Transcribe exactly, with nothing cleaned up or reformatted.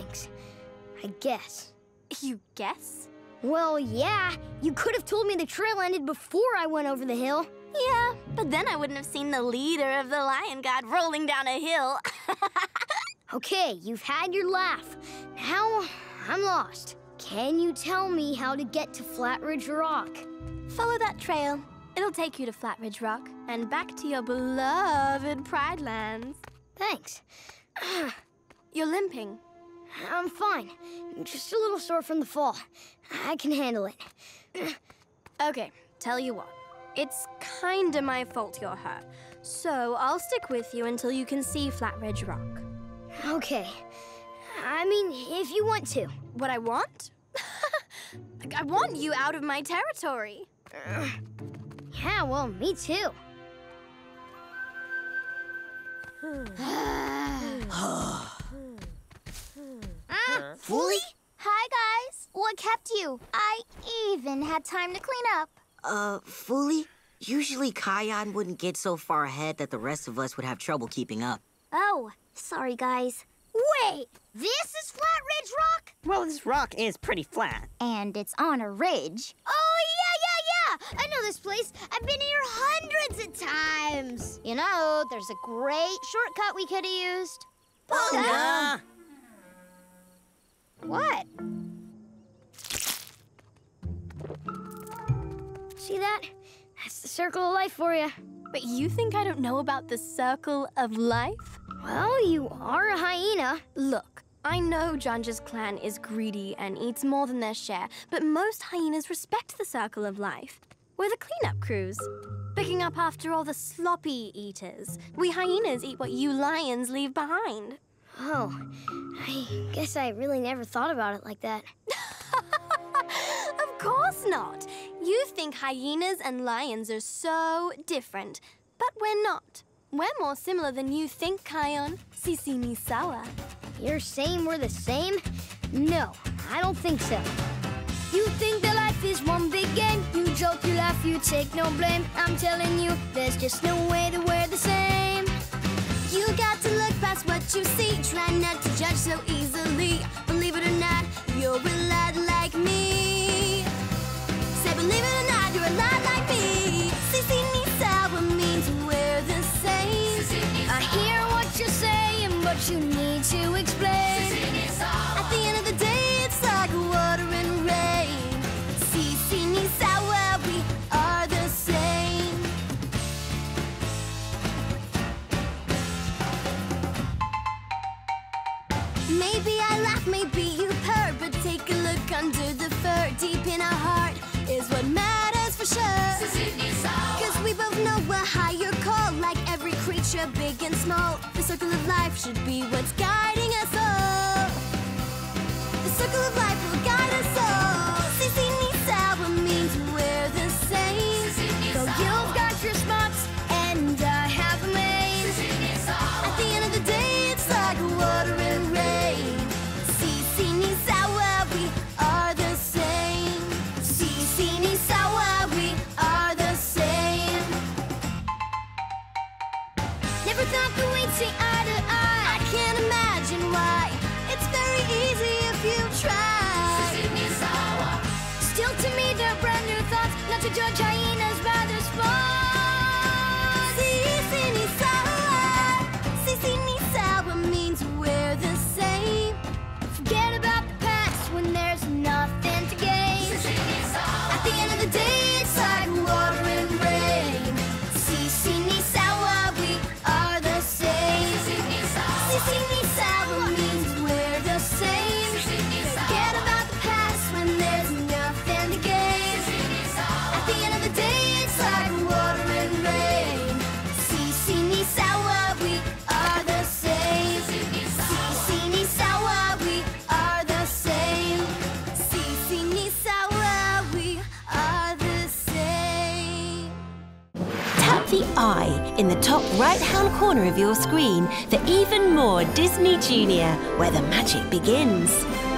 Thanks. I guess. You guess? Well, yeah. You could have told me the trail ended before I went over the hill. Yeah, but then I wouldn't have seen the leader of the Lion God rolling down a hill. Okay, you've had your laugh. Now, I'm lost. Can you tell me how to get to Flatridge Rock? Follow that trail. It'll take you to Flatridge Rock and back to your beloved Pride Lands. Thanks. You're limping. I'm fine. Just a little sore from the fall. I can handle it. Okay, tell you what. It's kinda my fault you're hurt. So I'll stick with you until you can see Flatridge Rock. Okay. I mean, if you want to. What I want? I want you out of my territory. Uh, yeah, well, me too. Ah, Fully? Hi, guys. What kept you? I even had time to clean up. Uh, Fully? Usually Kion wouldn't get so far ahead that the rest of us would have trouble keeping up. Oh, sorry, guys. Wait, this is Flatridge Rock? Well, this rock is pretty flat. And it's on a ridge. Oh, yeah, yeah, yeah! I know this place. I've been here hundreds of times. You know, there's a great shortcut we could have used. Bunga! What? See that? That's the circle of life for you. But you think I don't know about the Circle of Life? Well, you are a hyena. Look, I know Janja's clan is greedy and eats more than their share, but most hyenas respect the Circle of Life. We're the cleanup crews, picking up after all the sloppy eaters. We hyenas eat what you lions leave behind. Oh, I guess I really never thought about it like that. Of course not. You think hyenas and lions are so different, but we're not. We're more similar than you think, Kion. Sisi ni sawa. You're saying we're the same? No, I don't think so. You think that life is one big game. You joke, you laugh, you take no blame. I'm telling you, there's just no way that we're the same. You got to look past what you see. Try not to judge so easily. Believe it or not, you're a lot like me. Say believe it or not, you're a lot like me. Sisi ni sawa means we're the same. I hear what you're saying, but you need to explain. At the end of the day, it's like water and rain. Sisi ni sawa, we are the same. Maybe I laugh, maybe you purr, but take a look under the fur. Deep in our heart is what matters for sure. Cause we both know a higher call, like every creature, big and small. The circle of life should be what's guiding us all. The circle of life will guide us all. Sisi ni sawa means we're the same. So you've got your spots, and I have a maze. At the end of the day, it's like water and rain. Sisi ni sawa, we are the same. Sisi ni sawa, we are the same. Never thought that we'd see eye to eye. I can't imagine why. It's very easy if you try. Still to me, they're brand new thoughts. Not to judge hyenas by their spots. Sisi ni sawa. Sisi ni sawa means we're the same. Forget about the past when there's nothing to gain. At the end of the day, it's like water and rain. Sisi ni sawa, we are the same. Sisi ni sawa means we're the same. Forget about the past when there's nothing to gain. At the end of the day, it's like water and rain. Sisi ni sawa, we are the same. Sisi ni sawa, we are the same. Sisi ni sawa, we are the same. Tap the I in the top right-hand corner of your screen for even more Disney Junior, where the magic begins.